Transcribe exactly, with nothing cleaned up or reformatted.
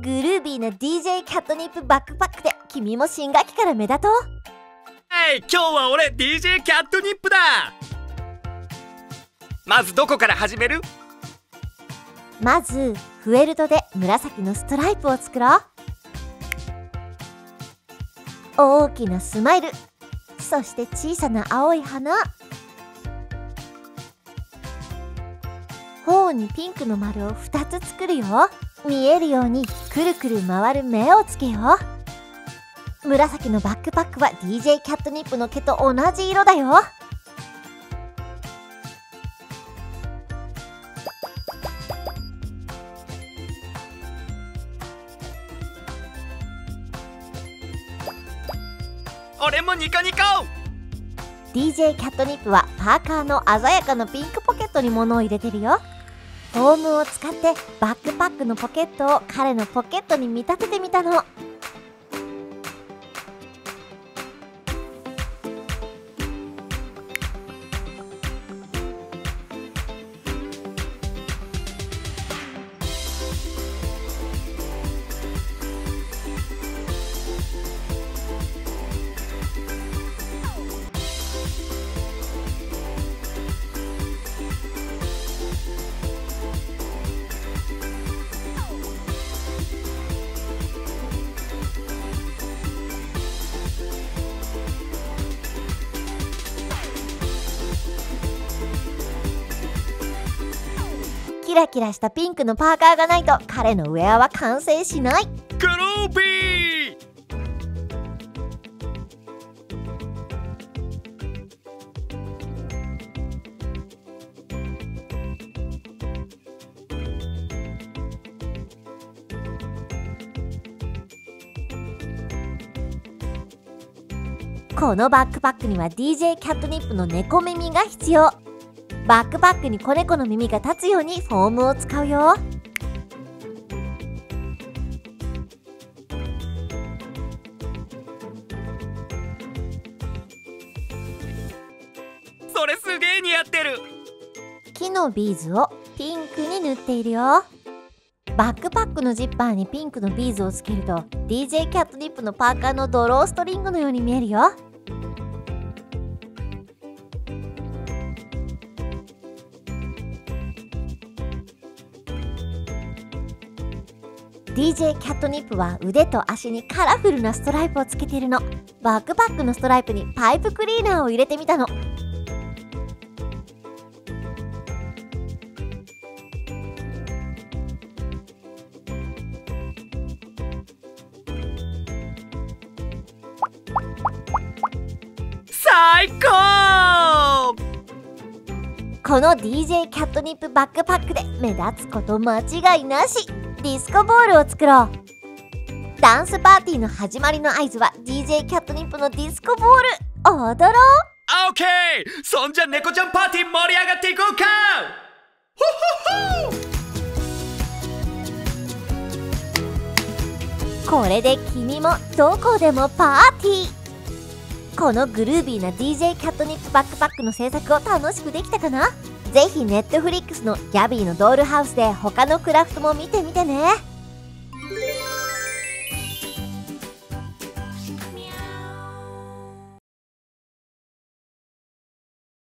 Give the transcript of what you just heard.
グルービーな ディージェー キャットニップバックパックで君も新学期から目立とう。 はい、今日は俺 ディージェー キャットニップだ。まずどこから始める？ まずフェルトで紫のストライプを作ろう。大きなスマイル、そして小さな青い花、頬にピンクの丸をふたつ作るよ。見えるようにくるくる回る目をつけよう。紫のバックパックは ディージェー キャットニップの毛と同じ色だよ。 俺もニコニコ。 ディージェー キャットニップはパーカーの鮮やかなピンクポケットに物を入れてるよ。フォームを使ってバックパックのポケットを彼のポケットに見立ててみたの。キラキラしたピンクのパーカーがないと彼のウェアは完成しない。 グルービー。 このバックパックには ディージェー キャットニップの猫耳が必要。バックパックに子猫の耳が立つようにフォームを使うよ。 それすげえ似合ってる。 木のビーズをピンクに塗っているよ。バックパックのジッパーにピンクのビーズをつけると ディージェー キャットニップのパーカーのドローストリングのように見えるよ。ディージェー キャットニップは腕と足にカラフルなストライプをつけているの。バックパックのストライプにパイプクリーナーを入れてみたの。 最高！ この ディージェー キャットニップバックパックで目立つこと間違いなし。ディスコボールを作ろう。ダンスパーティーの始まりの合図は ディージェー キャットニップのディスコボール。踊ろう。 オッケー。そんじゃ猫ちゃんパーティー盛り上がっていこうか。 これで君もどこでもパーティー。このグルービーな ディージェー キャットニップバックパックの制作を楽しくできたかな？ぜひネットフリックスのギャビーのドールハウスで他のクラフトも見てみてね。